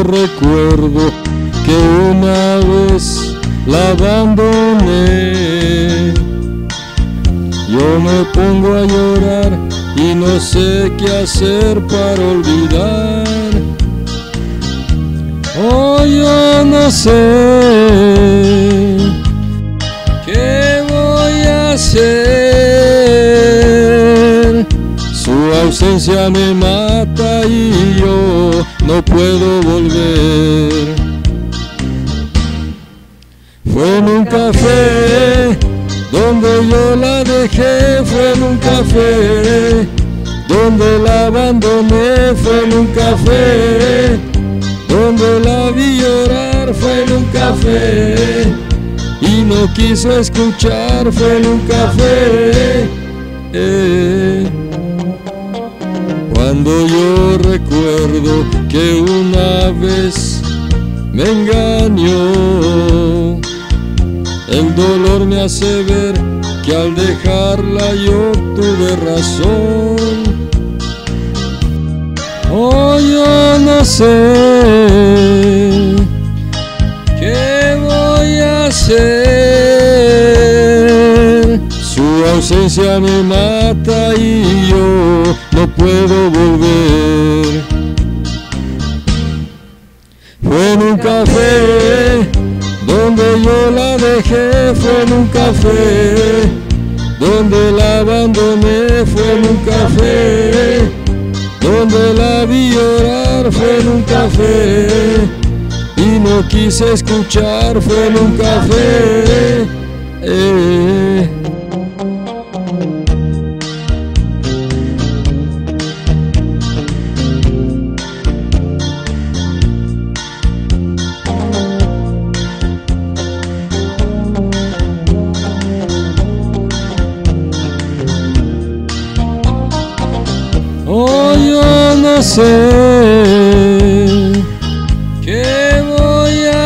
recuerdo que una vez la abandoné. Yo me pongo a llorar y no sé qué hacer para olvidar. Oh, yo no sé qué voy a hacer. Su ausencia me mata y yo no puedo volver. Fue en un café donde yo la dejé, fue en un café donde la abandoné, fue en un café donde la vi llorar, fue en un café y no quiso escuchar, fue en un café. Cuando yo recuerdo que una vez me engañó, el dolor me hace ver que al dejarla yo tuve razón. Oh, yo no sé qué voy a hacer. Su ausencia me mata y yo no puedo volver. Fue en un café donde yo la dejé, fue en un café donde la abandoné, fue en un café donde la vi llorar, fue en un café y no quise escuchar, fue en un café. Oh, yo no sé qué voy a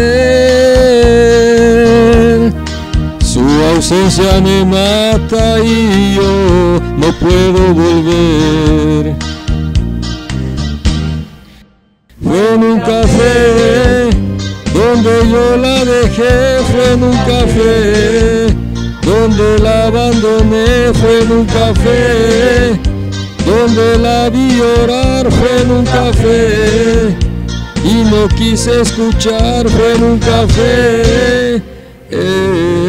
hacer. Su ausencia me mata y yo no puedo volver. Fue en un café donde yo la dejé, fue en un café donde la abandoné, fue en un café donde la vi llorar, fue en un café y no quise escuchar, fue en un café.